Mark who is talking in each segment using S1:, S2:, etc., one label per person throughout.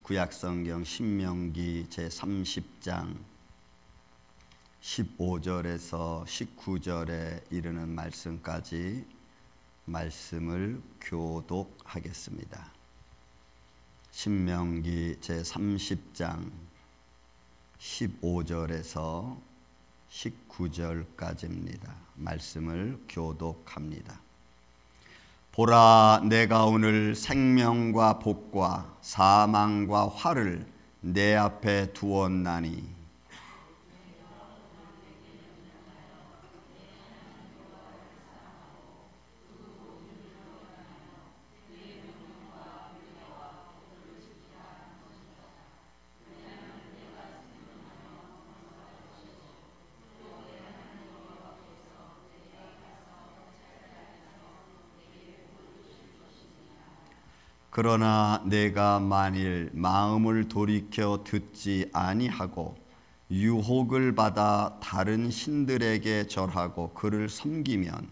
S1: 구약성경 신명기 제30장 15절에서 19절에 이르는 말씀까지 말씀을 교독하겠습니다. 신명기 제30장 15절에서 19절까지입니다. 말씀을 교독합니다. 보라, 내가 오늘 생명과 복과 사망과 화를 내 앞에 두었나니 그러나 내가 만일 마음을 돌이켜 듣지 아니하고 유혹을 받아 다른 신들에게 절하고 그를 섬기면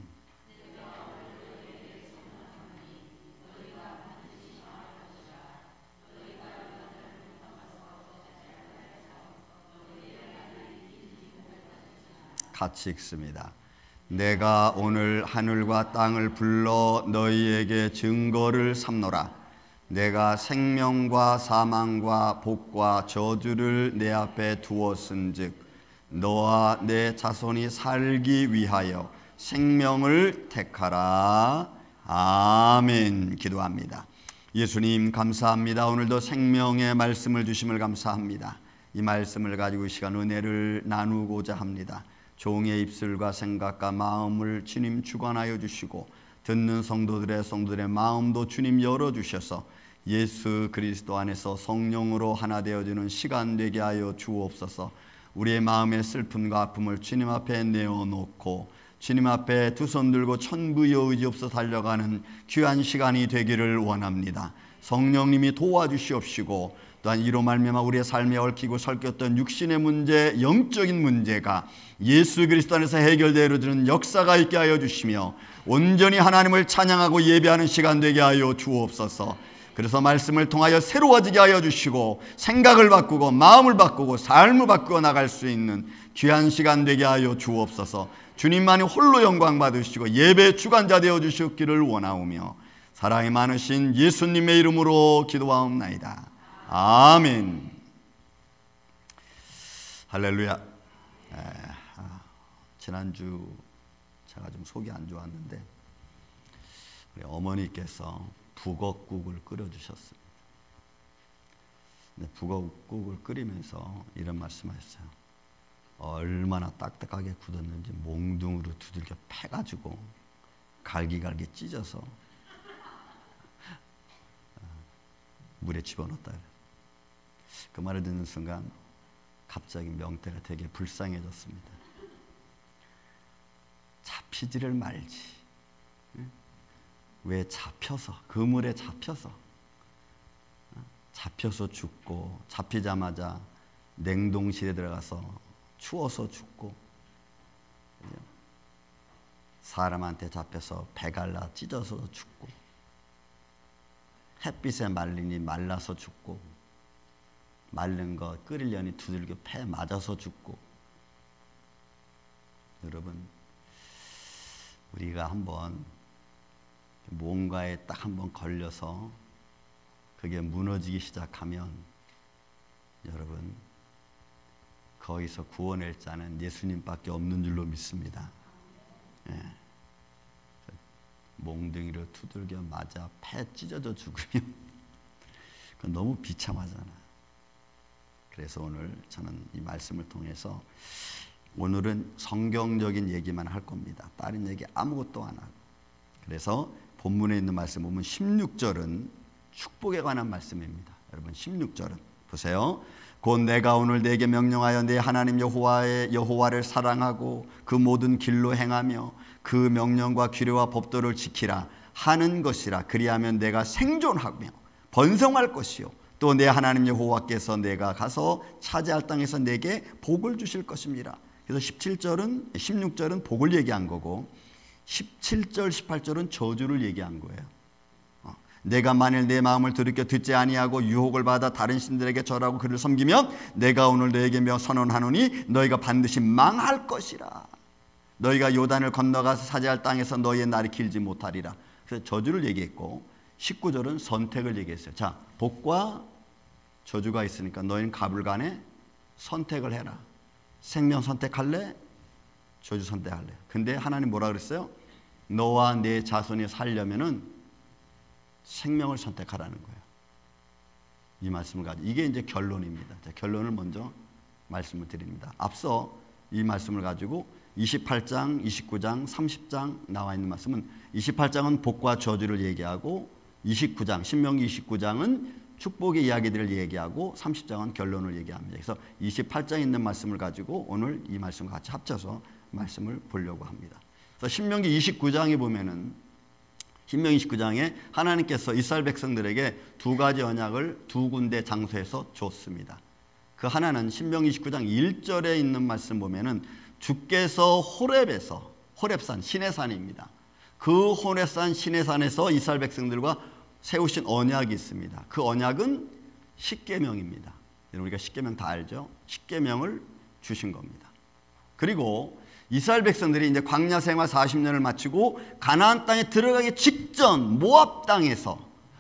S1: 같이 읽습니다. 내가 오늘 하늘과 땅을 불러 너희에게 증거를 삼노라. 내가 생명과 사망과 복과 저주를 내 앞에 두었은즉 너와 내 자손이 살기 위하여 생명을 택하라. 아멘. 기도합니다. 예수님 감사합니다. 오늘도 생명의 말씀을 주심을 감사합니다. 이 말씀을 가지고 이 시간 은혜를 나누고자 합니다. 종의 입술과 생각과 마음을 주님 주관하여 주시고 듣는 성도들의 마음도 주님 열어주셔서 예수 그리스도 안에서 성령으로 하나 되어지는 시간 되게 하여 주옵소서. 우리의 마음의 슬픔과 아픔을 주님 앞에 내어놓고 주님 앞에 두 손 들고 천부여 의지없어 달려가는 귀한 시간이 되기를 원합니다. 성령님이 도와주시옵시고 또한 이로 말미암아 우리의 삶에 얽히고 설켰던 육신의 문제, 영적인 문제가 예수 그리스도 안에서 해결되어지는 역사가 있게 하여 주시며 온전히 하나님을 찬양하고 예배하는 시간 되게 하여 주옵소서. 그래서 말씀을 통하여 새로워지게 하여 주시고 생각을 바꾸고 마음을 바꾸고 삶을 바꾸어 나갈 수 있는 귀한 시간 되게 하여 주옵소서. 주님만이 홀로 영광 받으시고 예배 주관자 되어 주시기를 원하오며 사랑이 많으신 예수님의 이름으로 기도하옵나이다. 아멘. 할렐루야. 지난주 제가 좀 속이 안 좋았는데 우리 어머니께서 북엇국을 끓여주셨습니다. 근데 북엇국을 끓이면서 이런 말씀하셨어요. 얼마나 딱딱하게 굳었는지 몽둥으로 두들겨 패가지고 갈기갈기 찢어서 물에 집어넣었다. 그 말을 듣는 순간 갑자기 명태가 되게 불쌍해졌습니다. 잡히지를 말지. 왜 잡혀서, 그물에 잡혀서 죽고 잡히자마자 냉동실에 들어가서 추워서 죽고 사람한테 잡혀서 배갈라 찢어서 죽고 햇빛에 말리니 말라서 죽고 말른 거 끓이려니 두들겨 패 맞아서 죽고. 여러분, 우리가 한번 뭔가에 딱 한번 걸려서 그게 무너지기 시작하면 여러분 거기서 구원할 자는 예수님밖에 없는 줄로 믿습니다. 예. 몽둥이로 두들겨 맞아 패 찢어져 죽으면 그건 너무 비참하잖아. 그래서 오늘 저는 이 말씀을 통해서 오늘은 성경적인 얘기만 할 겁니다. 다른 얘기 아무것도 안 하고. 그래서 본문에 있는 말씀 보면 16절은 축복에 관한 말씀입니다. 여러분 16절은 보세요. 곧 내가 오늘 네게 명령하여 네 하나님 여호와를 사랑하고 그 모든 길로 행하며 그 명령과 규례와 법도를 지키라 하는 것이라. 그리하면 내가 생존하며 번성할 것이요 또 내 하나님 여호와께서 내가 가서 차지할 땅에서 내게 복을 주실 것입니다. 그래서 16절은 복을 얘기한 거고 17절, 18절은 저주를 얘기한 거예요. 내가 만일 내 마음을 돌이켜 듣지 아니하고 유혹을 받아 다른 신들에게 절하고 그를 섬기면 내가 오늘 너에게 선언하노니 너희가 반드시 망할 것이라. 너희가 요단을 건너가서 차지할 땅에서 너희의 날이 길지 못하리라. 그래서 저주를 얘기했고 19절은 선택을 얘기했어요. 자, 복과 저주가 있으니까 너희는 가불간에 선택을 해라. 생명 선택할래? 저주 선택할래? 근데 하나님 뭐라 그랬어요? 너와 내 자손이 살려면은 생명을 선택하라는 거예요. 이 말씀을 가지고 이게 이제 결론입니다. 자, 결론을 먼저 말씀을 드립니다. 앞서 이 말씀을 가지고 28장, 29장, 30장 나와 있는 말씀은 28장은 복과 저주를 얘기하고 29장, 신명기 29장은 축복의 이야기들을 얘기하고 30장은 결론을 얘기합니다. 그래서 28장에 있는 말씀을 가지고 오늘 이 말씀과 같이 합쳐서 말씀을 보려고 합니다. 그래서 신명기 29장에 보면은 신명기 29장에 하나님께서 이스라엘 백성들에게 두 가지 언약을 두 군데 장소에서 줬습니다. 그 하나는 신명기 29장 1절에 있는 말씀 보면은 주께서 호렙에서, 호렙산 시내산입니다. 그 호렙산 시내산에서 이스라엘 백성들과 세우신 언약이 있습니다. 그 언약은 십계명입니다. 우리가 십계명 다 알죠? 십계명을 주신 겁니다. 그리고 이스라엘 백성들이 이제 광야 생활 40년을 마치고 가나안 땅에 들어가기 직전 모압 땅에서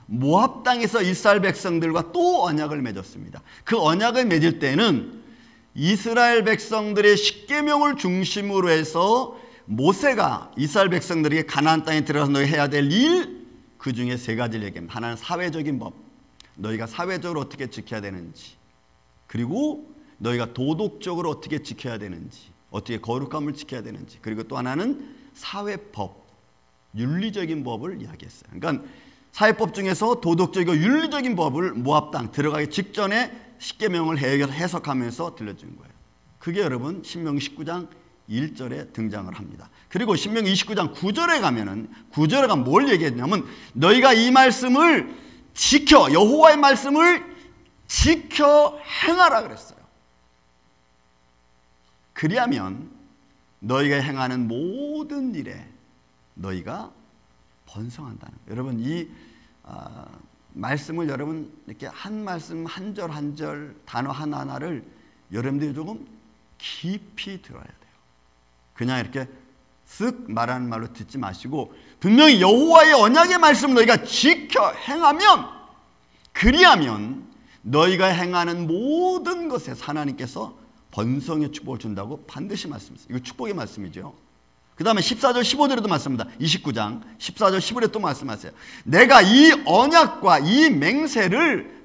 S1: 이스라엘 백성들과 또 언약을 맺었습니다. 그 언약을 맺을 때는 이스라엘 백성들의 십계명을 중심으로 해서 모세가 이스라엘 백성들에게 가나안 땅에 들어가서 너희 해야 될 일, 그 중에 세 가지를 얘기합니다. 하나는 사회적인 법, 너희가 사회적으로 어떻게 지켜야 되는지, 그리고 너희가 도덕적으로 어떻게 지켜야 되는지, 어떻게 거룩함을 지켜야 되는지, 그리고 또 하나는 사회법, 윤리적인 법을 이야기했어요. 그러니까 사회법 중에서 도덕적이고 윤리적인 법을 모압 땅 들어가기 직전에 십계명을 해석하면서 들려준 거예요. 그게 여러분 신명기 19장 1절에 등장을 합니다. 그리고 신명기 29장 9절에 가면은 9절에 가면 뭘 얘기했냐면 너희가 이 말씀을 지켜, 여호와의 말씀을 지켜 행하라 그랬어요. 그리하면 너희가 행하는 모든 일에 너희가 번성한다는 거예요. 여러분 이 말씀을 여러분 이렇게 한 말씀 한 절 한 절 단어 하나하나를 여러분들이 조금 깊이 들어야 돼요. 그냥 이렇게 쓱 말하는 말로 듣지 마시고 분명히 여호와의 언약의 말씀을 너희가 지켜 행하면, 그리하면 너희가 행하는 모든 것에 하나님께서 번성의 축복을 준다고 반드시 말씀하세요. 이거 축복의 말씀이죠. 그 다음에 14절 15절에도 말씀합니다. 29장 14절 15절에 또 말씀하세요. 내가 이 언약과 이 맹세를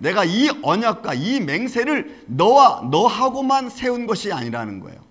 S1: 너하고만 세운 것이 아니라는 거예요.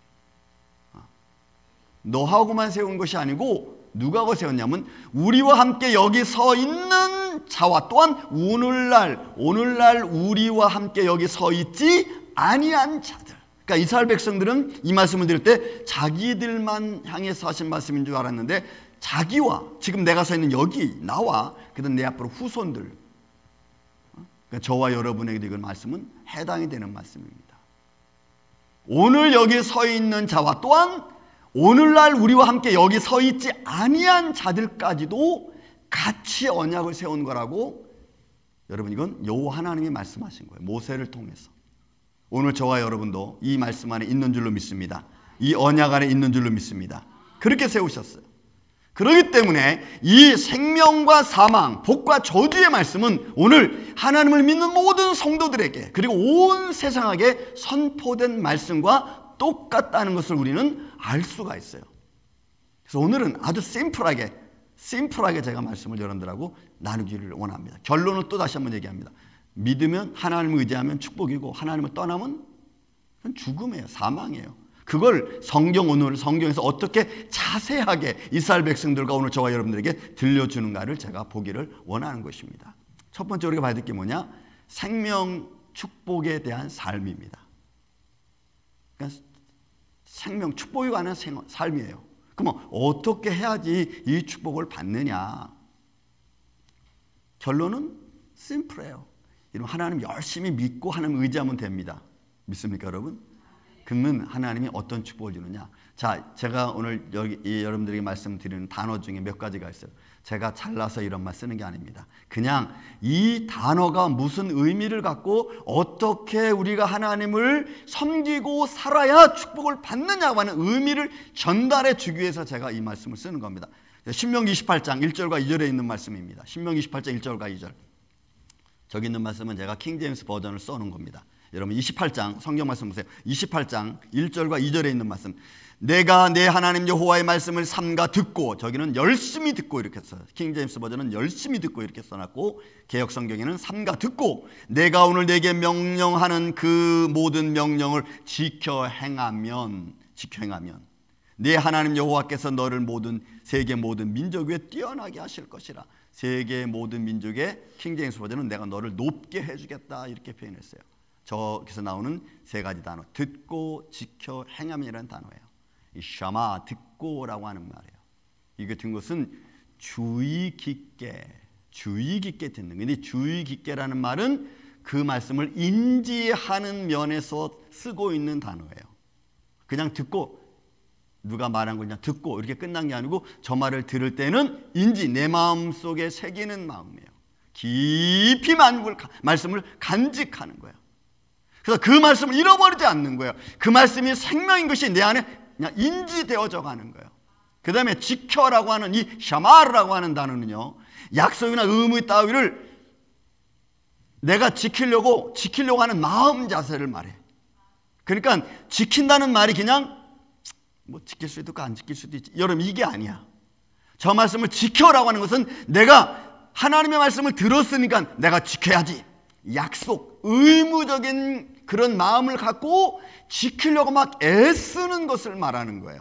S1: 너하고만 세운 것이 아니고 누가 세웠냐면 우리와 함께 여기 서 있는 자와 또한 오늘날 우리와 함께 여기 서 있지 아니한 자들. 그러니까 이스라엘 백성들은 이 말씀을 들을 때 자기들만 향해서 하신 말씀인 줄 알았는데 자기와 지금 내가 서 있는 여기 나와 그다음 내 앞으로 후손들, 그러니까 저와 여러분에게도 이건 말씀은 해당이 되는 말씀입니다. 오늘 여기 서 있는 자와 또한 오늘날 우리와 함께 여기 서 있지 아니한 자들까지도 같이 언약을 세운 거라고. 여러분 이건 여호와 하나님이 말씀하신 거예요. 모세를 통해서. 오늘 저와 여러분도 이 말씀 안에 있는 줄로 믿습니다. 이 언약 안에 있는 줄로 믿습니다. 그렇게 세우셨어요. 그렇기 때문에 이 생명과 사망, 복과 저주의 말씀은 오늘 하나님을 믿는 모든 성도들에게 그리고 온 세상에게 선포된 말씀과 똑같다는 것을 우리는 알 수가 있어요. 그래서 오늘은 아주 심플하게 제가 말씀을 여러분들하고 나누기를 원합니다. 결론을 또 다시 한번 얘기합니다. 믿으면, 하나님을 의지하면 축복이고 하나님을 떠나면 죽음이에요. 사망이에요. 그걸 오늘 성경에서 어떻게 자세하게 이스라엘 백성들과 오늘 저와 여러분들에게 들려주는가를 제가 보기를 원하는 것입니다. 첫 번째 우리가 봐야 될 게 뭐냐? 생명 축복에 대한 삶입니다. 그러니까 생명 축복에 관한 삶이에요. 그럼 어떻게 해야지 이 축복을 받느냐? 결론은 심플해요. 하나님 열심히 믿고 하나님 의지하면 됩니다. 믿습니까 여러분? 그러면 하나님이 어떤 축복을 주느냐? 자, 제가 오늘 여러분들에게 말씀드리는 단어 중에 몇 가지가 있어요. 제가 잘라서 이런 말 쓰는 게 아닙니다. 그냥 이 단어가 무슨 의미를 갖고 어떻게 우리가 하나님을 섬기고 살아야 축복을 받느냐고 하는 의미를 전달해 주기 위해서 제가 이 말씀을 쓰는 겁니다. 신명기 28장 1절과 2절에 있는 말씀입니다. 신명기 28장 1절과 2절. 저기 있는 말씀은 제가 킹제임스 버전을 써놓은 겁니다. 여러분 28장 성경 말씀 보세요. 28장 1절과 2절에 있는 말씀. 내가 내 하나님 여호와의 말씀을 삼가 듣고, 저기는 열심히 듣고 이렇게 써요. 킹제임스 버전은 열심히 듣고 이렇게 써놨고, 개역 성경에는 삼가 듣고 내가 오늘 내게 명령하는 그 모든 명령을 지켜 행하면 내 하나님 여호와께서 너를 세계 모든 민족 위에 뛰어나게 하실 것이라. 세계 모든 민족의 킹제임스 버전은 내가 너를 높게 해주겠다 이렇게 표현했어요. 저기서 나오는 세 가지 단어, 듣고 지켜 행함이라는 단어예요. 이 샤마, 듣고라고 하는 말이에요. 이게 든 것은 주의 깊게 듣는. 근데 주의 깊게라는 말은 그 말씀을 인지하는 면에서 쓰고 있는 단어예요. 그냥 듣고, 누가 말한 거 그냥 듣고 이렇게 끝난 게 아니고, 저 말을 들을 때는 내 마음속에 새기는 마음이에요. 깊이 말씀을 간직하는 거예요. 그래서 그 말씀을 잃어버리지 않는 거예요. 그 말씀이 생명인 것이 내 안에 그냥 인지되어져 가는 거예요. 그 다음에 지켜라고 하는 이 샤마르라고 하는 단어는요, 약속이나 의무 따위를 내가 지키려고 하는 마음 자세를 말해. 그러니까 지킨다는 말이 그냥 뭐 지킬 수도 있고 안 지킬 수도 있지, 여러분 이게 아니야. 저 말씀을 지켜라고 하는 것은 내가 하나님의 말씀을 들었으니까 내가 지켜야지, 약속, 의무적인 그런 마음을 갖고 지키려고 막 애쓰는 것을 말하는 거예요.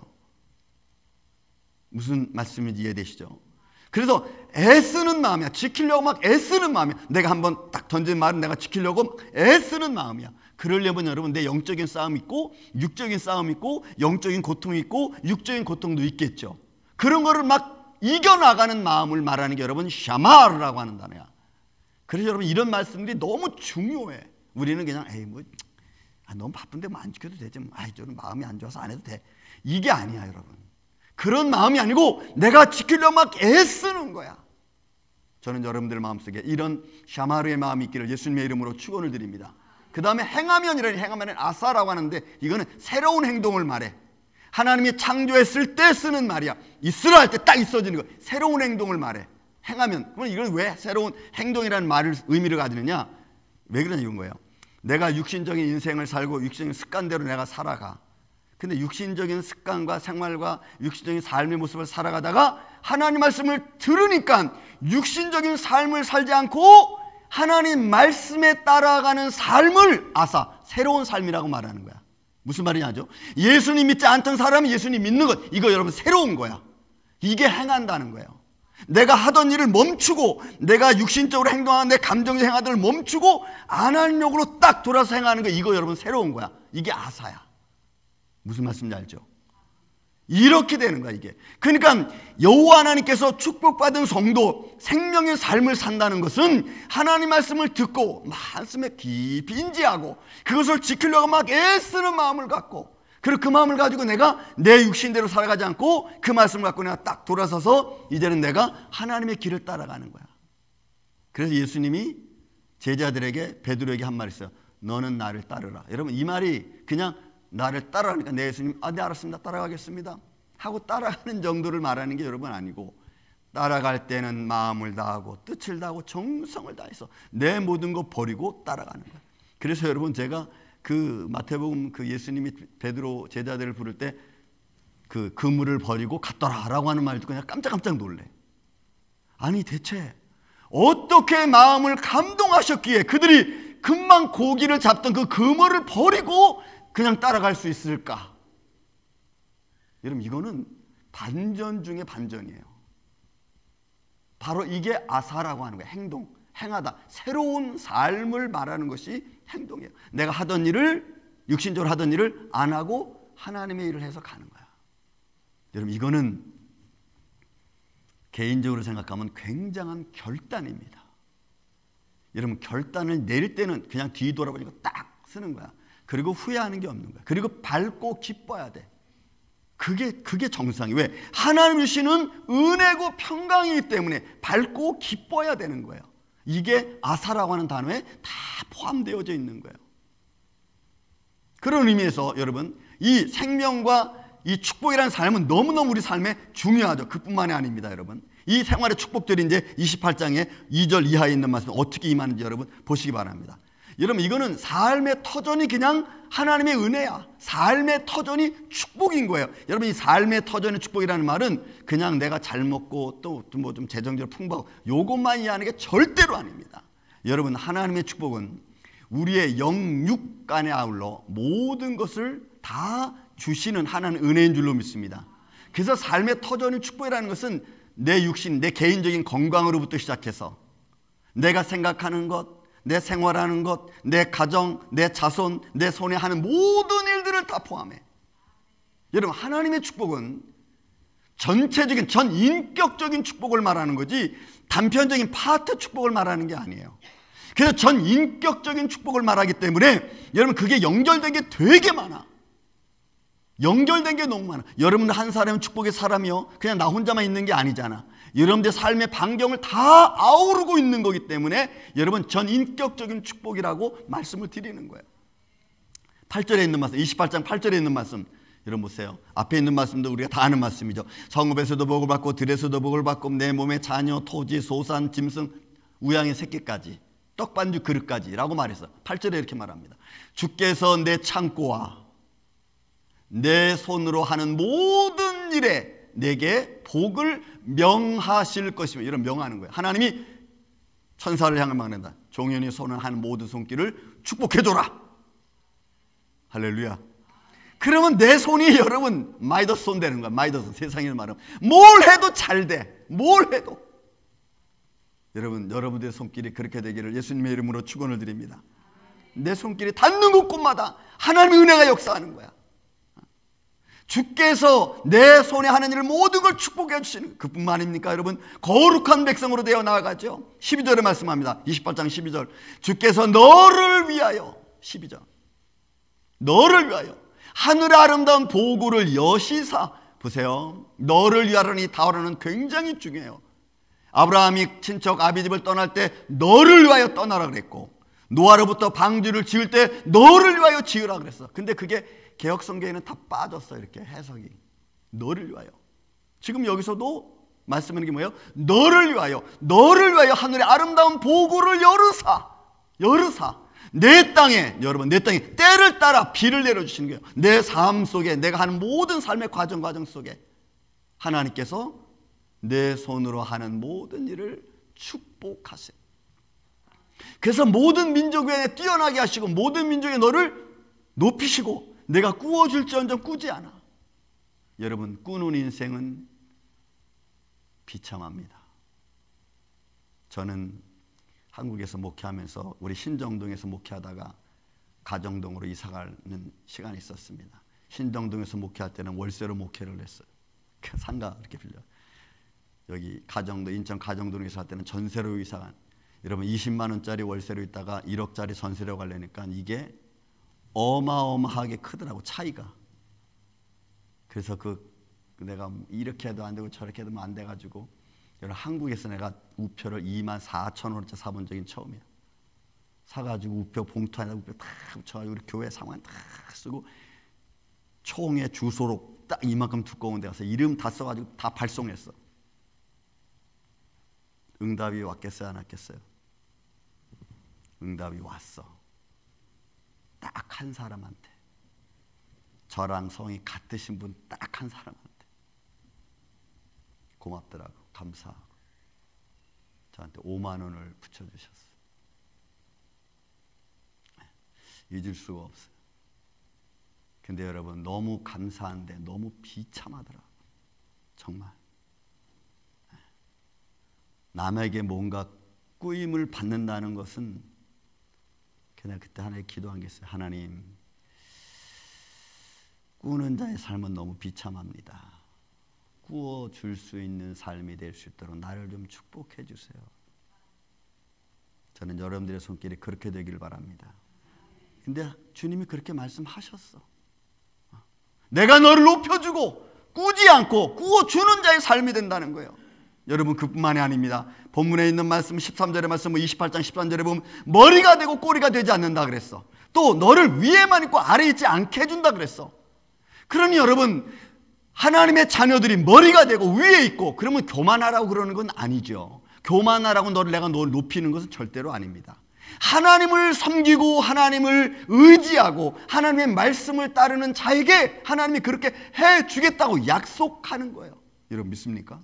S1: 무슨 말씀인지 이해되시죠? 그래서 애쓰는 마음이야. 지키려고 막 애쓰는 마음이야. 내가 한번 딱 던진 말은 내가 지키려고 애쓰는 마음이야. 그러려면 여러분, 내 영적인 싸움이 있고 육적인 싸움이 있고 영적인 고통이 있고 육적인 고통도 있겠죠. 그런 거를 막 이겨나가는 마음을 말하는 게 여러분 샤마르라고 하는 단어야. 그래서 여러분 이런 말씀들이 너무 중요해. 우리는 그냥 너무 바쁜데 뭐 안 지켜도 되지, 저는 마음이 안 좋아서 안 해도 돼, 이게 아니야. 여러분 그런 마음이 아니고 내가 지키려고 막 애쓰는 거야. 저는 여러분들 마음속에 이런 샤마르의 마음이 있기를 예수님의 이름으로 축원을 드립니다. 그 다음에 행하면은 아사라고 하는데, 이거는 새로운 행동을 말해. 하나님이 창조했을 때 쓰는 말이야. 있으라 할 때 딱 있어지는 거, 새로운 행동을 말해. 행하면. 그럼 이걸 왜 새로운 행동이라는 말을 의미를 가지느냐? 왜 그러냐 이런 거예요. 내가 육신적인 인생을 살고 육신적인 습관대로 내가 살아가. 근데 육신적인 습관과 생활과 육신적인 삶의 모습을 살아가다가 하나님 말씀을 들으니까 육신적인 삶을 살지 않고 하나님 말씀에 따라가는 삶을 새로운 삶이라고 말하는 거야. 무슨 말이냐죠? 예수님 믿지 않던 사람이 예수님 믿는 것, 이거 여러분 새로운 거야. 이게 행한다는 거예요. 내가 하던 일을 멈추고, 내가 육신적으로 행동하는 내 감정적 행하던 걸 멈추고 하나님력으로 딱 돌아서 행하는 거, 이거 여러분 새로운 거야. 이게 아사야. 무슨 말씀인지 알죠? 이렇게 되는 거야 이게. 그러니까 여호와 하나님께서 축복받은 성도, 생명의 삶을 산다는 것은 하나님 말씀을 듣고 말씀에 깊이 인지하고 그것을 지키려고 막 애쓰는 마음을 갖고, 그리고 그 마음을 가지고 내가 내 육신대로 살아가지 않고 그 말씀을 갖고 내가 딱 돌아서서 이제는 내가 하나님의 길을 따라가는 거야. 그래서 예수님이 제자들에게, 베드로에게 한 말이 있어요. 너는 나를 따르라. 여러분 이 말이 그냥 나를 따라가니까 내 예수님 네 알았습니다, 따라가겠습니다 하고 따라가는 정도를 말하는 게 여러분 아니고, 따라갈 때는 마음을 다하고 뜻을 다하고 정성을 다해서 내 모든 거 버리고 따라가는 거예요. 그래서 여러분 제가 그 마태복음 그 예수님이 베드로 제자들을 부를 때 그 그물을 버리고 갔더라라고 하는 말 듣고 그냥 깜짝깜짝 놀래. 아니 대체 어떻게 마음을 감동하셨기에 그들이 금방 고기를 잡던 그 그물을 버리고 그냥 따라갈 수 있을까? 여러분 이거는 반전 중에 반전이에요. 바로 이게 아사라고 하는 거예요. 행동, 행하다, 새로운 삶을 말하는 것이 행동이에요. 내가 하던 일을, 육신적으로 하던 일을 안 하고 하나님의 일을 해서 가는 거야. 여러분 이거는 개인적으로 생각하면 굉장한 결단입니다. 여러분 결단을 내릴 때는 그냥 뒤돌아보니까 딱 쓰는 거야. 그리고 후회하는 게 없는 거야. 그리고 밝고 기뻐야 돼. 그게 정상이. 왜? 하나님 주시는 은혜고 평강이기 때문에 밝고 기뻐야 되는 거예요. 이게 아사라고 하는 단어에 다 포함되어져 있는 거예요. 그런 의미에서 여러분, 이 생명과 이 축복이라는 삶은 너무너무 우리 삶에 중요하죠. 그뿐만이 아닙니다, 여러분. 이 생활의 축복들이 이제 28장에 2절 이하에 있는 말씀 어떻게 임하는지 여러분 보시기 바랍니다. 여러분, 이거는 삶의 터전이 그냥 하나님의 은혜야. 삶의 터전이 축복인 거예요. 여러분, 이 삶의 터전의 축복이라는 말은 그냥 내가 잘 먹고 또 뭐 좀 재정적으로 풍부하고 요것만 이해하는 게 절대로 아닙니다. 여러분, 하나님의 축복은 우리의 영육간에 아울러 모든 것을 다 주시는 하나님 은혜인 줄로 믿습니다. 그래서 삶의 터전의 축복이라는 것은 내 육신, 내 개인적인 건강으로부터 시작해서 내가 생각하는 것, 내 생활하는 것, 내 가정, 내 자손, 내 손에 하는 모든 일들을 다 포함해. 여러분, 하나님의 축복은 전체적인 전인격적인 축복을 말하는 거지 단편적인 파트 축복을 말하는 게 아니에요. 그래서 전인격적인 축복을 말하기 때문에 여러분, 그게 연결된 게 되게 많아. 연결된 게 너무 많아. 여러분, 한 사람은 축복의 사람이요, 그냥 나 혼자만 있는 게 아니잖아. 여러분들 삶의 반경을 다 아우르고 있는 거기 때문에 여러분, 전인격적인 축복이라고 말씀을 드리는 거예요. 8절에 있는 말씀, 28장 8절에 있는 말씀 여러분 보세요. 앞에 있는 말씀도 우리가 다 아는 말씀이죠. 성읍에서도 복을 받고 들에서도 복을 받고 내 몸에 자녀, 토지, 소산, 짐승, 우양의 새끼까지, 떡반죽 그릇까지 라고 말해서 8절에 이렇게 말합니다. 주께서 내 창고와 내 손으로 하는 모든 일에 내게 복을 명하실 것이며, 이런 명하는 거예요. 하나님이 천사를 향해 말한다. 종현이 손을 하는 모든 손길을 축복해줘라. 할렐루야. 그러면 내 손이 여러분 마이더스 손 되는 거야. 마이더스, 세상에 말하면 뭘 해도 잘 돼. 뭘 해도. 여러분, 여러분들의 손길이 그렇게 되기를 예수님의 이름으로 축원을 드립니다. 내 손길이 닿는 곳곳마다 하나님의 은혜가 역사하는 거야. 주께서 내 손에 하는 일을 모든 걸 축복해 주시는, 그뿐만 아닙니까 여러분? 거룩한 백성으로 되어 나아가죠. 12절에 말씀합니다. 28장 12절. 주께서 너를 위하여, 12절, 너를 위하여 하늘의 아름다운 보고를 여시사. 보세요, 너를 위하라는 이 단어는 굉장히 중요해요. 아브라함이 친척 아비집을 떠날 때 너를 위하여 떠나라 그랬고, 노아로부터 방주를 지을 때 너를 위하여 지으라 그랬어. 근데 그게 개역 성경에는 다 빠졌어. 이렇게 해석이. 너를 위하여. 지금 여기서도 말씀하는 게 뭐예요? 너를 위하여, 너를 위하여 하늘의 아름다운 보고를 여르사 내 땅에, 여러분, 내 땅에 때를 따라 비를 내려주시는 거예요. 내 삶 속에, 내가 하는 모든 삶의 과정 속에 하나님께서 내 손으로 하는 모든 일을 축복하세요. 그래서 모든 민족 외에 뛰어나게 하시고 모든 민족의 너를 높이시고 내가 꾸어줄지언정 꾸지 않아. 여러분, 꾸는 인생은 비참합니다. 저는 한국에서 목회하면서 우리 신정동에서 목회하다가 가정동으로 이사가는 시간이 있었습니다. 신정동에서 목회할 때는 월세로 목회를 했어요. 상가 이렇게 빌려. 여기 가정도, 인천 가정동에서 이사할 때는 전세로 이사간. 여러분, 20만 원짜리 월세로 있다가 1억짜리 전세로 가려니까 이게 어마어마하게 크더라고, 차이가. 그래서 내가 이렇게 해도 안 되고 저렇게 해도 안 돼가지고, 여러분, 한국에서 내가 우표를 24,000원어치 사본 적이 처음이야. 사가지고 우표 봉투 안에다 우표 다 붙여가지고 우리 교회 상황 다 쓰고 총에 주소로 딱 이만큼 두꺼운 데 가서 이름 다 써가지고 다 발송했어. 응답이 왔겠어요, 안 왔겠어요? 응답이 왔어. 딱 한 사람한테. 저랑 성이 같으신 분 딱 한 사람한테. 고맙더라고. 감사하고. 저한테 5만 원을 붙여주셨어. 잊을 수가 없어요. 근데 여러분, 너무 감사한데 너무 비참하더라고. 정말. 남에게 뭔가 꾸임을 받는다는 것은, 그냥 그때 하나님 기도한 게 있어요. 하나님, 꾸는 자의 삶은 너무 비참합니다. 꾸어줄 수 있는 삶이 될 수 있도록 나를 좀 축복해 주세요. 저는 여러분들의 손길이 그렇게 되기를 바랍니다. 근데 주님이 그렇게 말씀하셨어. 내가 너를 높여주고 꾸지 않고 꾸어주는 자의 삶이 된다는 거예요. 여러분, 그뿐만이 아닙니다. 본문에 있는 말씀 13절의 말씀 28장 13절에 보면 머리가 되고 꼬리가 되지 않는다 그랬어. 또 너를 위에만 있고 아래에 있지 않게 해준다 그랬어. 그러니 여러분, 하나님의 자녀들이 머리가 되고 위에 있고, 그러면 교만하라고 그러는 건 아니죠. 교만하라고 내가 너를 높이는 것은 절대로 아닙니다. 하나님을 섬기고 하나님을 의지하고 하나님의 말씀을 따르는 자에게 하나님이 그렇게 해주겠다고 약속하는 거예요. 여러분 믿습니까?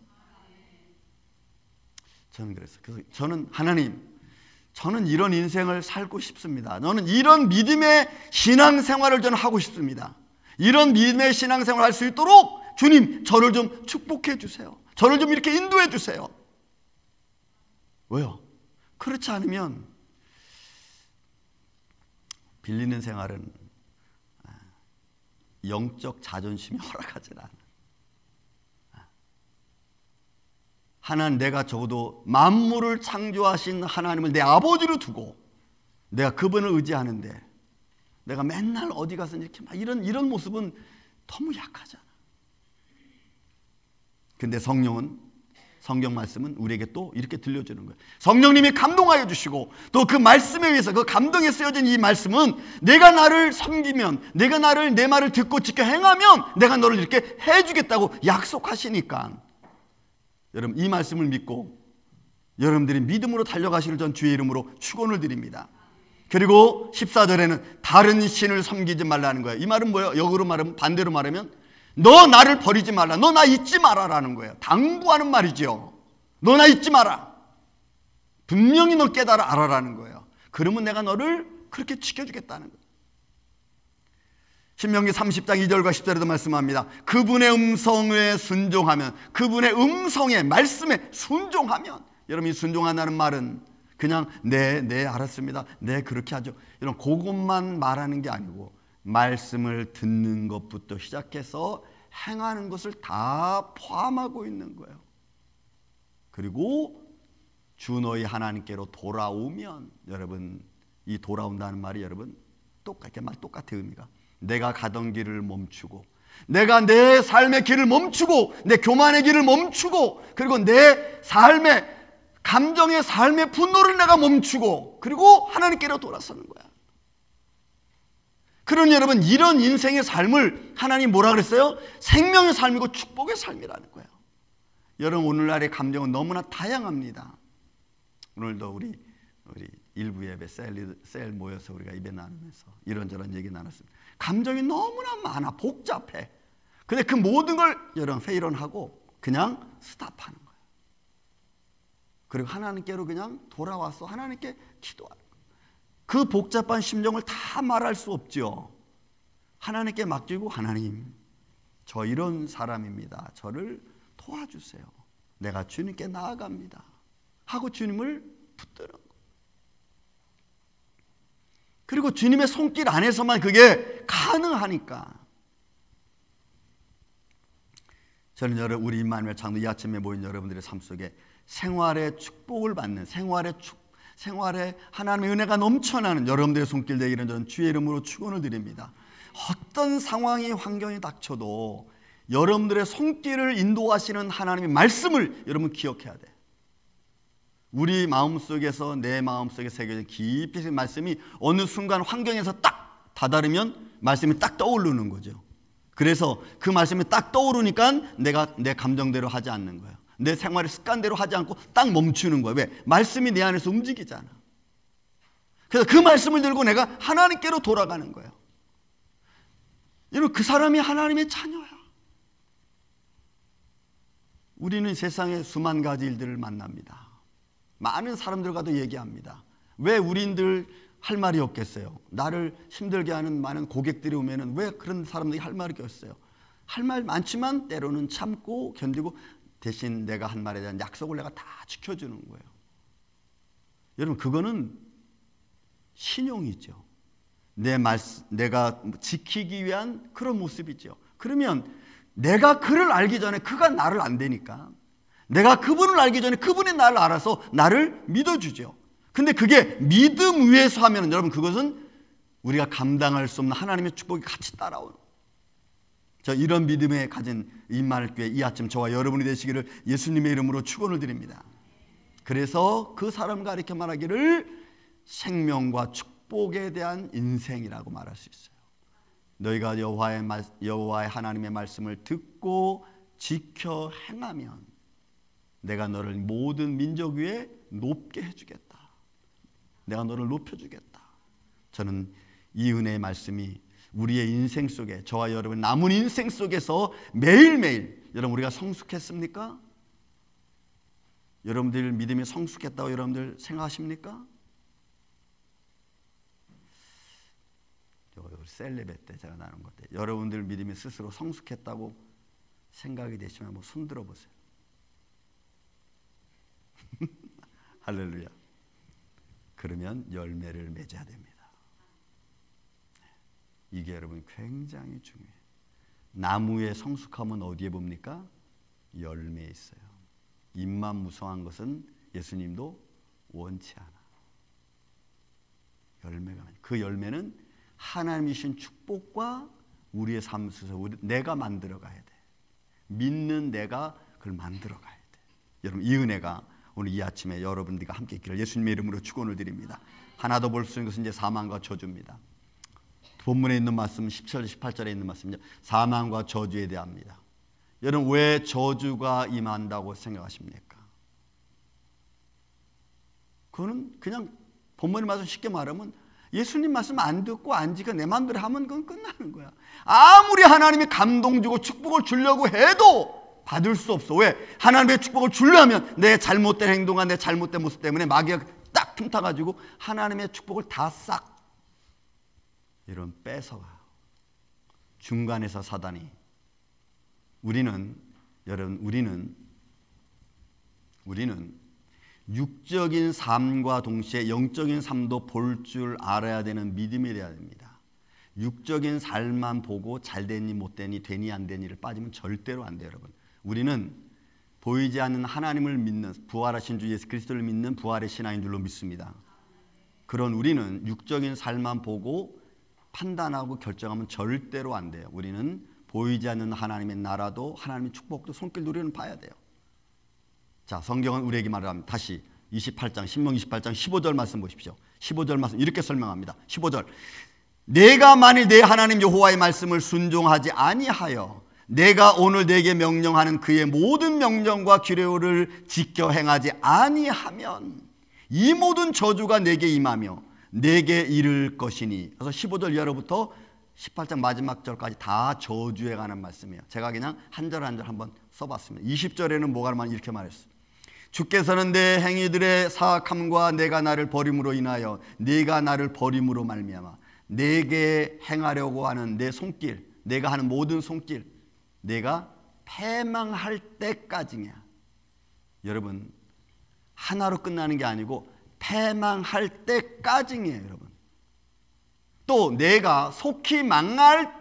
S1: 저는 그랬어요. 그래서 저는 하나님, 저는 이런 인생을 살고 싶습니다. 저는 이런 믿음의 신앙생활을 저는 하고 싶습니다. 이런 믿음의 신앙생활을 할 수 있도록 주님, 저를 좀 축복해 주세요. 저를 좀 이렇게 인도해 주세요. 왜요? 그렇지 않으면 빌리는 생활은 영적 자존심이 허락하지 않아. 하나님, 내가 적어도 만물을 창조하신 하나님을 내 아버지로 두고 내가 그분을 의지하는데 내가 맨날 어디 가서 이렇게 막 이런 모습은 너무 약하잖아. 근데 성경 말씀은 우리에게 또 이렇게 들려주는 거예요. 성령님이 감동하여 주시고 또 그 말씀에 의해서, 그 감동에 쓰여진 이 말씀은 내가 나를 섬기면, 내가 내 말을 듣고 지켜 행하면 내가 너를 이렇게 해주겠다고 약속하시니까, 여러분 이 말씀을 믿고 여러분들이 믿음으로 달려가시길 전 주의 이름으로 축원을 드립니다. 그리고 14절에는 다른 신을 섬기지 말라는 거예요. 이 말은 뭐예요? 역으로 말하면, 반대로 말하면 너 나를 버리지 말라, 너 나 잊지 마라라는 거예요. 당부하는 말이죠. 너 나 잊지 마라. 분명히 너 깨달아 알아라는 거예요. 그러면 내가 너를 그렇게 지켜주겠다는 거예요. 신명기 30장 2절과 10절에도 말씀합니다. 그분의 음성에 순종하면, 그분의 음성에, 말씀에 순종하면, 여러분 이 순종한다는 말은 그냥 네 알았습니다, 네 그렇게 하죠, 이런 그것만 말하는 게 아니고 말씀을 듣는 것부터 시작해서 행하는 것을 다 포함하고 있는 거예요. 그리고 주 너희 하나님께로 돌아오면, 여러분 이 돌아온다는 말이 여러분 똑같아 의미가. 내가 가던 길을 멈추고, 내가 내 삶의 길을 멈추고, 내 교만의 길을 멈추고, 그리고 내 삶의 감정의 삶의 분노를 내가 멈추고, 그리고 하나님께로 돌아서는 거야. 그러니 여러분, 이런 인생의 삶을 하나님 뭐라 그랬어요? 생명의 삶이고 축복의 삶이라는 거예요. 여러분 오늘날의 감정은 너무나 다양합니다. 오늘도 우리 일부 예배 셀 모여서 우리가 입에 나누면서 이런저런 얘기 나눴습니다. 감정이 너무나 많아, 복잡해. 근데 그 모든 걸 여러분 회의론하고 그냥 스탑하는 거예요. 그리고 하나님께로 그냥 돌아와서 하나님께 기도하는 거예요. 그 복잡한 심정을 다 말할 수 없죠. 하나님께 맡기고, 하나님 저 이런 사람입니다, 저를 도와주세요, 내가 주님께 나아갑니다 하고 주님을 붙드는 거예요. 그리고 주님의 손길 안에서만 그게 가능하니까. 저는 우리 임마누엘 장로 이 아침에 모인 여러분들의 삶 속에 생활의 축복을 받는, 생활에 하나님의 은혜가 넘쳐나는 여러분들의 손길 되기를 저는 주의 이름으로 축원을 드립니다. 어떤 상황이, 환경이 닥쳐도 여러분들의 손길을 인도하시는 하나님의 말씀을 여러분 기억해야 돼. 우리 마음속에서, 내 마음속에 새겨진 깊이 말씀이 어느 순간 환경에서 딱 다다르면 말씀이 딱 떠오르는 거죠. 그래서 그 말씀이 딱 떠오르니까 내가 내 감정대로 하지 않는 거예요. 내 생활의 습관대로 하지 않고 딱 멈추는 거예요. 왜? 말씀이 내 안에서 움직이잖아. 그래서 그 말씀을 들고 내가 하나님께로 돌아가는 거예요. 여러분 그 사람이 하나님의 자녀야. 우리는 세상에 수만 가지 일들을 만납니다. 많은 사람들과도 얘기합니다. 왜 우리들 할 말이 없겠어요? 나를 힘들게 하는 많은 고객들이 오면은 왜 그런 사람들이 할 말이 없어요? 할 말 많지만 때로는 참고 견디고 대신 내가 한 말에 대한 약속을 내가 다 지켜주는 거예요. 여러분 그거는 신용이죠. 내가 지키기 위한 그런 모습이죠. 그러면 내가 그를 알기 전에 그가 나를 안 되니까, 내가 그분을 알기 전에 그분이 나를 알아서 나를 믿어주죠. 근데 그게 믿음 위에서 하면 여러분 그것은 우리가 감당할 수 없는 하나님의 축복이 같이 따라오는, 저 이런 믿음에 가진 임마누엘교회 이 아침 저와 여러분이 되시기를 예수님의 이름으로 축원을 드립니다. 그래서 그 사람과 이렇게 말하기를 생명과 축복에 대한 인생이라고 말할 수 있어요. 너희가 여호와의 하나님의 말씀을 듣고 지켜 행하면 내가 너를 모든 민족 위에 높게 해주겠다. 내가 너를 높여주겠다. 저는 이 은혜의 말씀이 우리의 인생 속에, 저와 여러분 남은 인생 속에서 매일매일, 여러분 우리가 성숙했습니까? 여러분들 믿음이 성숙했다고 여러분들 생각하십니까? 셀레베 때 제가 나눈 것 때 여러분들 믿음이 스스로 성숙했다고 생각이 되시면 한번 손 들어보세요. 할렐루야. 그러면 열매를 맺어야 됩니다. 이게 여러분 굉장히 중요해요. 나무의 성숙함은 어디에 봅니까? 열매에 있어요. 잎만 무성한 것은 예수님도 원치 않아. 열매가 많아요. 그 열매는 하나님이 주신 축복과 우리의 삶 속에서 내가 만들어 가야 돼. 믿는 내가 그걸 만들어 가야 돼. 여러분 이 은혜가 오늘 이 아침에 여러분들과 함께 있기를 예수님의 이름으로 축원을 드립니다. 하나 더 볼 수 있는 것은 이제 사망과 저주입니다. 본문에 있는 말씀 17절 18절에 있는 말씀은요, 사망과 저주에 대합니다. 여러분 왜 저주가 임한다고 생각하십니까? 그거는 그냥 본문의 말씀 쉽게 말하면 예수님 말씀 안 듣고 안 지켜 내 마음대로 하면 그건 끝나는 거야. 아무리 하나님이 감동 주고 축복을 주려고 해도 받을 수 없어. 왜? 하나님의 축복을 주려면 내 잘못된 행동과 내 잘못된 모습 때문에 마귀가 딱 틈타가지고 하나님의 축복을 다 싹 이런 뺏어가. 중간에서 사단이 여러분 우리는 육적인 삶과 동시에 영적인 삶도 볼 줄 알아야 되는 믿음이 되어야 됩니다. 육적인 삶만 보고 잘 되니 못 되니 되니 안 되니를 빠지면 절대로 안 돼요. 여러분 우리는 보이지 않는 하나님을 믿는, 부활하신 주 예수 그리스도를 믿는 부활의 신앙인 줄로 믿습니다. 그런 우리는 육적인 삶만 보고 판단하고 결정하면 절대로 안 돼요. 우리는 보이지 않는 하나님의 나라도 하나님의 축복도 손길 누리는 봐야 돼요. 자, 성경은 우리에게 말합니다. 다시 28장 신명 28장 15절 말씀 보십시오. 15절 말씀 이렇게 설명합니다. 15절 내가 만일 내 하나님 여호와의 말씀을 순종하지 아니하여 내가 오늘 내게 명령하는 그의 모든 명령과 규례를 지켜 행하지 아니하면 이 모든 저주가 내게 임하며 내게 이를 것이니. 그래서 15절 이하로부터 18장 마지막 절까지 다 저주에 관한 말씀이에요. 제가 그냥 한 절 한 절 한번 써봤습니다. 20절에는 뭐가 이렇게 말했어요. 주께서는 내 행위들의 사악함과 내가 나를 버림으로 인하여 네가 나를 버림으로 말미암아 내게 행하려고 하는 내 손길, 내가 하는 모든 손길 내가 패망할 때까지냐. 여러분 하나로 끝나는 게 아니고 패망할 때까지예요. 여러분 또 내가 속히 망할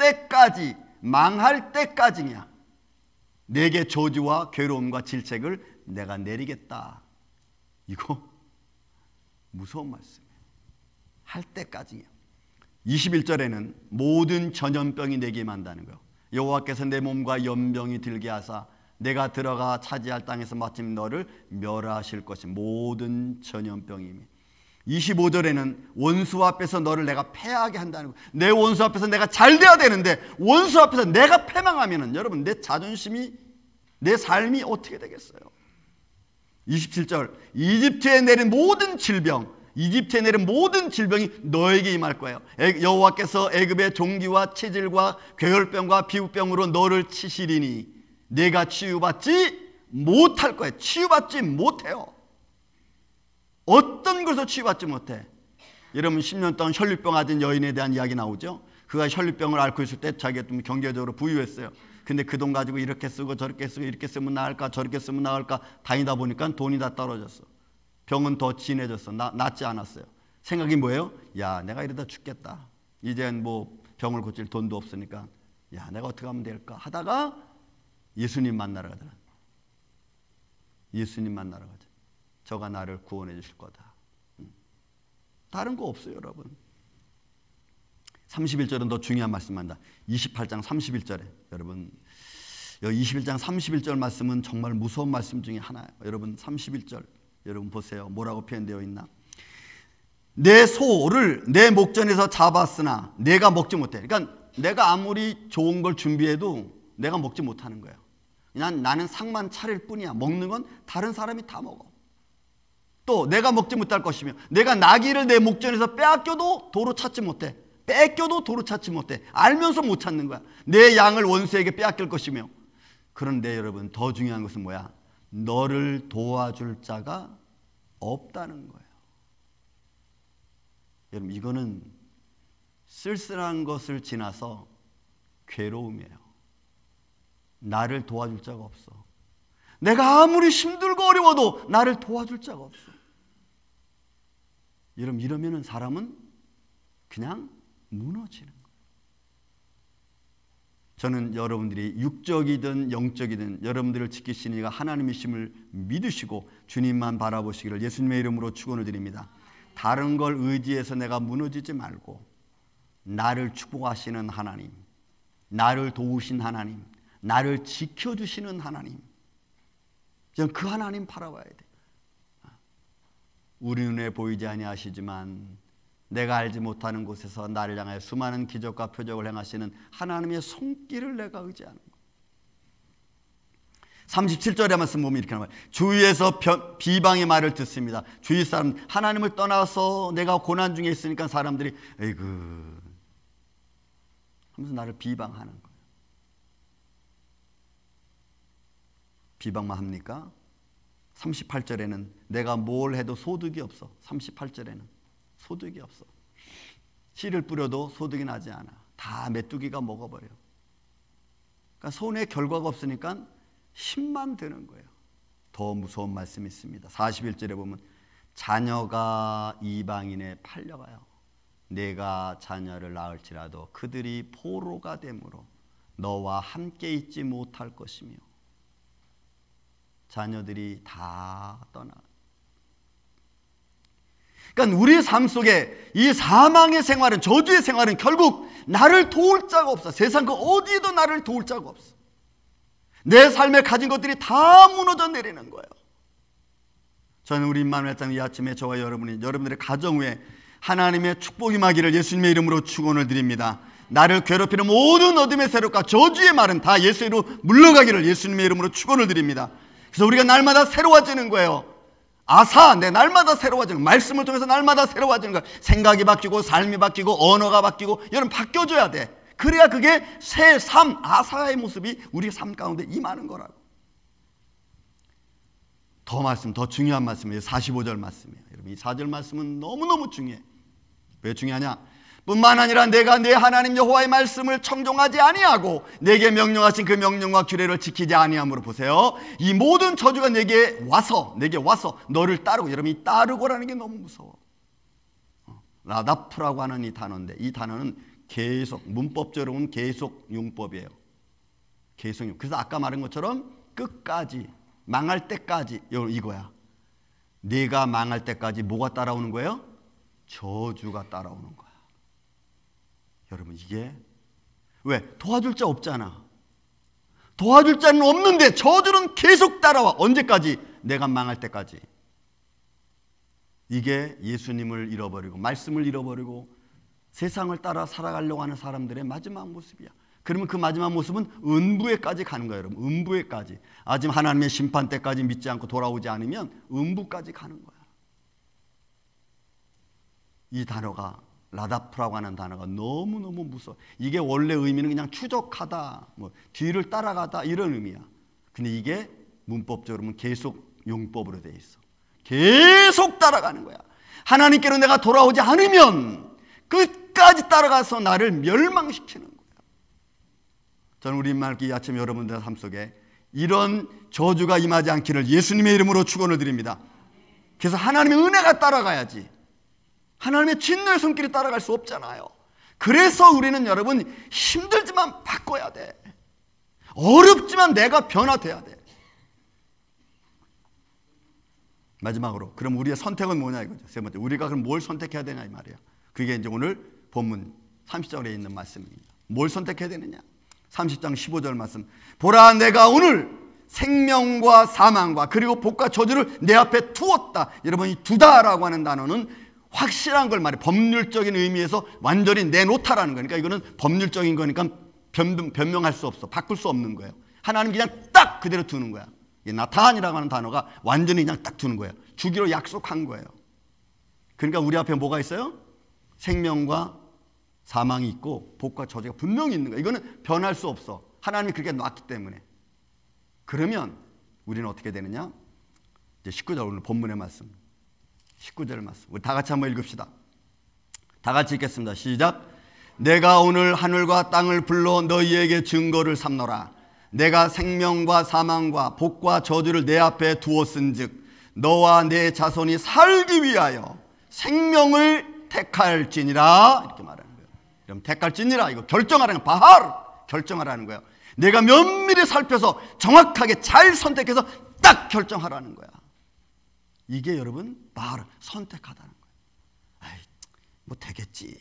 S1: 때까지냐. 내게 저주와 괴로움과 질책을 내가 내리겠다. 이거 무서운 말씀이에요. 할 때까지요. 21절에는 모든 전염병이 내게 임한다는 거예요. 여호와께서 내 몸과 연병이 들게 하사 내가 들어가 차지할 땅에서 마침 너를 멸하실 것이 모든 전염병이니. 25절에는 원수 앞에서 너를 내가 패하게 한다는 거예요. 내 원수 앞에서 내가 잘 돼야 되는데 원수 앞에서 내가 패망하면은 여러분 내 자존심이, 내 삶이 어떻게 되겠어요? 27절 이집트에 내린 모든 질병이 너에게 임할 거예요. 여호와께서 애굽의 종기와 체질과 괴혈병과 피부병으로 너를 치시리니 내가 치유받지 못할 거예요. 치유받지 못해요. 어떤 것을 치유받지 못해? 여러분 10년 동안 혈류병 앓은 여인에 대한 이야기 나오죠. 그가 혈류병을 앓고 있을 때 자기가 좀 경제적으로 부유했어요. 근데 그 돈 가지고 이렇게 쓰고 저렇게 쓰고 이렇게 쓰면 나을까 저렇게 쓰면 나을까 다니다 보니까 돈이 다 떨어졌어. 병은 더 진해졌어. 낫지 않았어요. 생각이 뭐예요? 야, 내가 이러다 죽겠다. 이젠 뭐 병을 고칠 돈도 없으니까 야, 내가 어떻게 하면 될까 하다가 예수님 만나러 가더라. 예수님 만나러 가자. 저가 나를 구원해 주실 거다. 다른 거 없어요, 여러분. 31절은 더 중요한 말씀입니다. 28장 31절에 여러분, 21장 31절 말씀은 정말 무서운 말씀 중에 하나예요. 여러분 31절 여러분 보세요. 뭐라고 표현되어 있나? 내 소를 내 목전에서 잡았으나 내가 먹지 못해. 그러니까 내가 아무리 좋은 걸 준비해도 내가 먹지 못하는 거예요. 그냥 나는 상만 차릴 뿐이야. 먹는 건 다른 사람이 다 먹어. 또 내가 먹지 못할 것이며 내가 나귀를 내 목전에서 빼앗겨도 도로 찾지 못해. 뺏겨도 도로 찾지 못해. 알면서 못 찾는 거야. 내 양을 원수에게 빼앗길 것이며. 그런데 여러분 더 중요한 것은 뭐야? 너를 도와줄 자가 없다는 거예요. 여러분 이거는 쓸쓸한 것을 지나서 괴로움이에요. 나를 도와줄 자가 없어. 내가 아무리 힘들고 어려워도 나를 도와줄 자가 없어. 여러분 이러면은 사람은 그냥 무너지는 거예요. 저는 여러분들이 육적이든 영적이든 여러분들을 지키시는 이가 하나님이심을 믿으시고 주님만 바라보시기를 예수님의 이름으로 축원을 드립니다. 다른 걸 의지해서 내가 무너지지 말고 나를 축복하시는 하나님, 나를 도우신 하나님, 나를 지켜주시는 하나님, 저는 그 하나님 바라봐야 돼. 우리 눈에 보이지 아니하시지만 내가 알지 못하는 곳에서 나를 향하여 수많은 기적과 표적을 행하시는 하나님의 손길을 내가 의지하는 거예요. 37절의 말씀 보면 이렇게 나와요. 주위에서 비방의 말을 듣습니다. 주위 사람, 하나님을 떠나서 내가 고난 중에 있으니까 사람들이 에이그 하면서 나를 비방하는 거예요. 비방만 합니까? 38절에는 내가 뭘 해도 소득이 없어. 38절에는 소득이 없어. 씨를 뿌려도 소득이 나지 않아. 다 메뚜기가 먹어버려. 그러니까 손에 결과가 없으니까 힘만 드는 거예요. 더 무서운 말씀이 있습니다. 41절에 보면 자녀가 이방인에 팔려가요. 내가 자녀를 낳을지라도 그들이 포로가 되므로 너와 함께 있지 못할 것이며. 자녀들이 다 떠나. 그러니까 우리의 삶 속에 이 사망의 생활은, 저주의 생활은 결국 나를 도울 자가 없어. 세상 그 어디에도 나를 도울 자가 없어. 내 삶에 가진 것들이 다 무너져 내리는 거예요. 저는 우리 임마누엘 장 이 아침에 저와 여러분들의 가정 위에 하나님의 축복이 임하기를 예수님의 이름으로 축원을 드립니다. 나를 괴롭히는 모든 어둠의 세력과 저주의 말은 다 예수로 물러가기를 예수님의 이름으로 축원을 드립니다. 그래서 우리가 날마다 새로워지는 거예요. 내 날마다 새로워지는, 말씀을 통해서 날마다 새로워지는 거예요. 생각이 바뀌고 삶이 바뀌고 언어가 바뀌고 여러분 바뀌어줘야 돼. 그래야 그게 새 삶, 아사의 모습이 우리 삶 가운데 임하는 거라고. 더 중요한 말씀이에요. 45절 말씀이에요. 여러분 이 4절 말씀은 너무너무 중요해. 왜 중요하냐? 뿐만 아니라 내가 내 하나님 여호와의 말씀을 청종하지 아니하고 내게 명령하신 그 명령과 규례를 지키지 아니함으로, 보세요. 이 모든 저주가 내게 와서 너를 따르고, 여러분 이 따르고라는 게 너무 무서워. 라다프라고 하는 이 단어인데, 이 단어는 계속, 문법적으로는 계속 용법이에요. 계속용. 그래서 아까 말한 것처럼 끝까지, 망할 때까지 이거야. 네가 망할 때까지 뭐가 따라오는 거예요? 저주가 따라오는 거야. 여러분 이게 왜? 도와줄 자 없잖아. 도와줄 자는 없는데 저주는 계속 따라와. 언제까지? 내가 망할 때까지. 이게 예수님을 잃어버리고 말씀을 잃어버리고 세상을 따라 살아가려고 하는 사람들의 마지막 모습이야. 그러면 그 마지막 모습은 음부에까지 가는 거예요. 여러분 음부에까지. 아직 하나님의 심판 때까지 믿지 않고 돌아오지 않으면 음부까지 가는 거야. 이 단어가, 라다프라고 하는 단어가 너무너무 무서워. 이게 원래 의미는 그냥 추적하다, 뒤를 따라가다 이런 의미야. 근데 이게 문법적으로는 계속 용법으로 되어 있어. 계속 따라가는 거야. 하나님께로 내가 돌아오지 않으면 끝까지 따라가서 나를 멸망시키는 거야. 저는 우리 이 아침 여러분들의 삶 속에 이런 저주가 임하지 않기를 예수님의 이름으로 축원을 드립니다. 그래서 하나님의 은혜가 따라가야지. 하나님의 진노의 손길이 따라갈 수 없잖아요. 그래서 우리는 여러분 힘들지만 바꿔야 돼. 어렵지만 내가 변화돼야 돼. 마지막으로 그럼 우리의 선택은 뭐냐 이거죠. 세 번째, 우리가 그럼 뭘 선택해야 되냐 이 말이야. 그게 이제 오늘 본문 30절에 있는 말씀입니다. 뭘 선택해야 되느냐? 30장 15절 말씀. 보라, 내가 오늘 생명과 사망과 그리고 복과 저주를 내 앞에 두었다. 여러분, 이 두다라고 하는 단어는 확실한 걸 말해. 법률적인 의미에서 완전히 내놓다라는 거니까 이거는 법률적인 거니까 변명할 수 없어. 바꿀 수 없는 거예요. 하나님 그냥 딱 그대로 두는 거야. 나타안이라고 하는 단어가 완전히 그냥 딱 두는 거예요. 주기로 약속한 거예요. 그러니까 우리 앞에 뭐가 있어요? 생명과 사망이 있고 복과 저주가 분명히 있는 거예요. 이거는 변할 수 없어. 하나님이 그렇게 놨기 때문에. 그러면 우리는 어떻게 되느냐? 이제 19절, 오늘 본문의 말씀, 19절 말씀 우리 다 같이 한번 읽읍시다. 다 같이 읽겠습니다. 시작. 내가 오늘 하늘과 땅을 불러 너희에게 증거를 삼노라. 내가 생명과 사망과 복과 저주를 내 앞에 두었은즉 너와 내 자손이 살기 위하여 생명을 택할지니라. 이렇게 말하는 거예요. 그럼 택할지니라, 이거 결정하라는 거예요. 바할, 결정하라는 거예요. 내가 면밀히 살펴서 정확하게 잘 선택해서 딱 결정하라는 거야. 이게 여러분 바할, 선택하다는 거예요. 아이, 뭐 되겠지.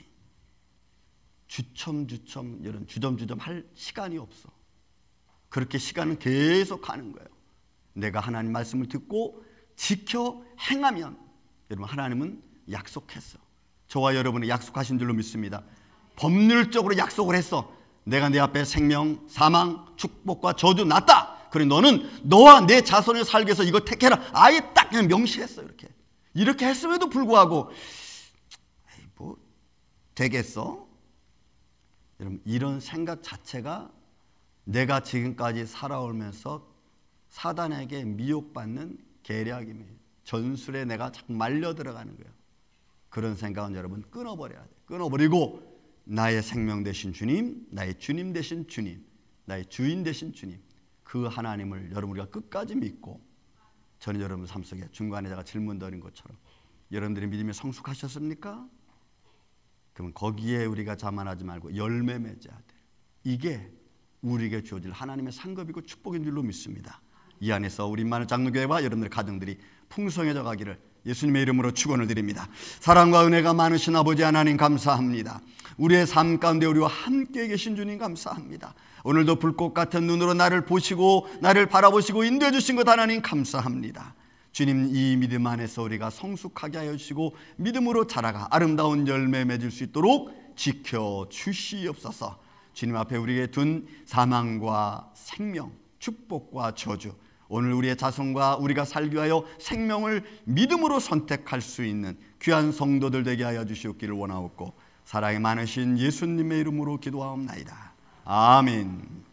S1: 주첨주첨 이런 주점주점 할 시간이 없어. 그렇게 시간은 계속 가는 거예요. 내가 하나님 말씀을 듣고 지켜 행하면 여러분 하나님은 약속했어. 저와 여러분이 약속하신 줄로 믿습니다. 법률적으로 약속을 했어. 내가 내 앞에 생명, 사망, 축복과 저주 놨다. 그래 너는 너와 내 자손을 살기 위해서 이거 택해라. 아예 딱 그냥 명시했어. 이렇게 했음에도 불구하고 에이, 뭐 되겠어? 여러분 이런 생각 자체가 내가 지금까지 살아오면서 사단에게 미혹받는 계략입니다. 전술에 내가 자꾸 말려 들어가는 거예요. 그런 생각은 여러분 끊어버려야 돼요. 끊어버리고 나의 생명 되신 주님, 나의 주님 되신 주님, 나의 주인 되신 주님, 그 하나님을 여러분 우리가 끝까지 믿고, 저는 여러분 삶 속에 중간에 제가 질문 드린 것처럼 여러분들이 믿음에 성숙하셨습니까? 그러면 거기에 우리가 자만하지 말고 열매 맺어야 돼요. 이게 우리에게 주어질 하나님의 상급이고 축복인 줄로 믿습니다. 이 안에서 우리 만을 장로교회와 여러분들의 가정들이 풍성해져 가기를 예수님의 이름으로 축원을 드립니다. 사랑과 은혜가 많으신 아버지 하나님 감사합니다. 우리의 삶 가운데 우리와 함께 계신 주님 감사합니다. 오늘도 불꽃 같은 눈으로 나를 보시고 나를 바라보시고 인도해 주신 것 하나님 감사합니다. 주님, 이 믿음 안에서 우리가 성숙하게 하여 주시고 믿음으로 자라가 아름다운 열매 맺을 수 있도록 지켜주시옵소서. 주님 앞에 우리에게 둔 사망과 생명, 축복과 저주, 오늘 우리의 자손과 우리가 살기 위하여 생명을 믿음으로 선택할 수 있는 귀한 성도들 되게 하여 주시옵기를 원하옵고 사랑이 많으신 예수님의 이름으로 기도하옵나이다. 아멘.